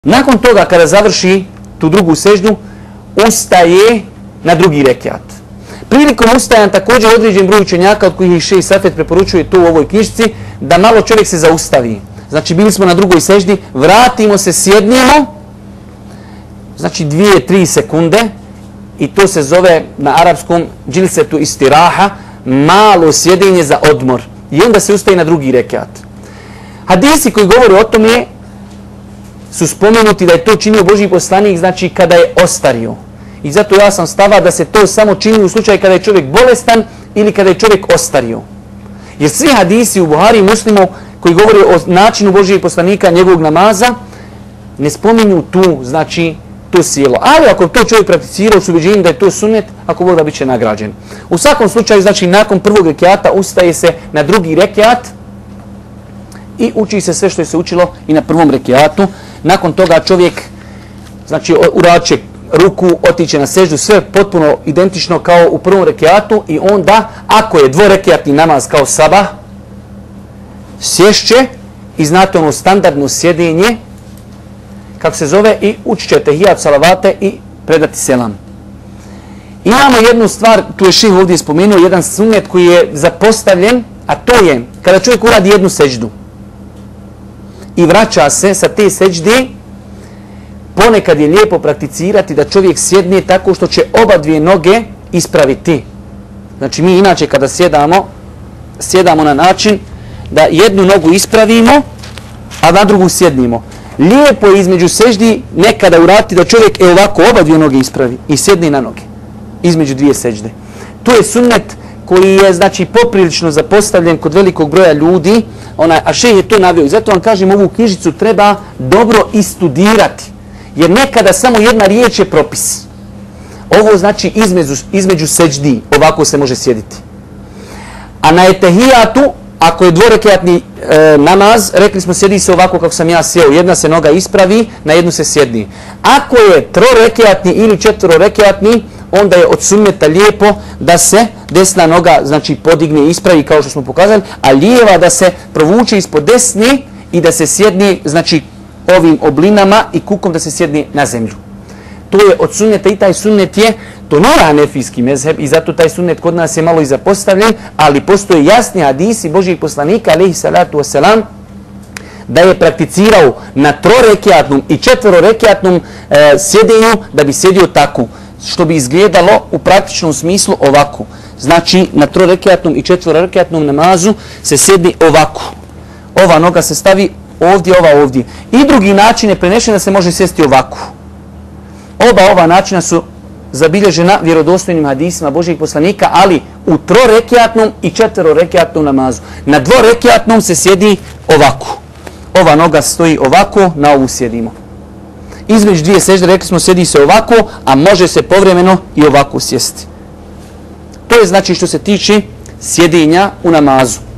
Nakon toga, kada završi tu drugu seždu, ustaje na drugi rekiat. Prilikom ustajanja također određen broj učenjaka, od kojih Šejh Safet preporučuje to u ovoj knjižici, da malo čovjek se zaustavi. Znači, bili smo na drugoj seždi, vratimo se, sjednemo, znači 2-3 sekunde, i to se zove na arapskom džilsetu istiraha, malo sjedenje za odmor. I onda se ustaje na drugi rekiat. Hadisi koji govore o tome su spomenuti da je to činio Božji poslanik, znači kada je ostario. I zato ja sam stava da se to samo čini u slučaju kada je čovjek bolestan ili kada je čovjek ostario. Jer svi hadisi u Buhari i Muslimu koji govore o načinu Božjeg poslanika, njegovog namaza, ne spominju tu, znači, to sjelo. Ali ako to čovjek prakticira s ubeđenjem da je to sunnet, ako Bog da bit će nagrađen. U svakom slučaju, znači, nakon prvog rekiata ustaje se na drugi rekiat i uči se sve što je se učilo i na prvom rekiatu. Nakon toga čovjek, znači, uradit će ruku, otiće na seždu, sve potpuno identično kao u prvom rekiatu, i onda, ako je dvorekiatni namaz kao sabah, sješće i znate ono standardno sjedenje, kako se zove, i učit će tehijat, salavate i predati selam. Imamo jednu stvar, tu je Šejh ovdje spomenuo, jedan sunnet koji je zapostavljen, a to je kada čovjek uradi jednu seždu i vraća se sa te sežde, ponekad je lijepo prakticirati da čovjek sjedne tako što će oba dvije noge ispraviti. Znači, mi inače kada sjedamo na način da jednu nogu ispravimo, a na drugu sjednimo. Lijepo je između seždi nekada uraditi da čovjek ovako oba dvije noge ispravi i sjedne na noge između dvije sežde. To je sunnet koji je, znači, poprilično zapostavljen kod velikog broja ljudi, a Šejh je to naveo. I zato vam kažem, ovu knjižicu treba dobro istudirati, jer nekada samo jedna riječ je propis. Ovo znači između seždi, ovako se može sjediti. A na etehijatu, ako je dvorekiatni namaz, rekli smo, sjedi se ovako kako sam ja sjeo, jedna se noga ispravi, na jednu se sjedni. Ako je trorekiatni ili četvororekiatni, onda je od sunneta lijepo da se desna noga, znači, podigne i ispravi kao što smo pokazali, a lijeva da se provuče ispod desne i da se sjedni, znači, ovim oblinama i kukom da se sjedni na zemlju. To je od sunneta i taj sunnet je, to nije hanefijski mezheb i zato taj sunnet kod nas je malo i zapostavljen, ali postoje jasni hadisi Božjih poslanika, alejhi salatu wasalam, da je prakticirao na trorekiatnom i četvororekiatnom sjedenju, da bi sjedio tako, što bi izgledalo u praktičnom smislu ovako. Znači, na trorekiatnom i četvororekiatnom namazu se sjedi ovako. Ova noga se stavi ovdje, ova ovdje. I drugi način je prenešen da se može sjesti ovako. Oba ova načina su zabilježena vjerodostojnim hadisima Božjih poslanika, ali u trorekiatnom i četvororekiatnom namazu. Na dvorekiatnom se sjedi ovako. Ova noga stoji ovako, na ovu sjedimo. Između dvije sežde, rekli smo, sjedi se ovako, a može se povremeno i ovako sjesti. To je, znači, što se tiče sjedinja u namazu.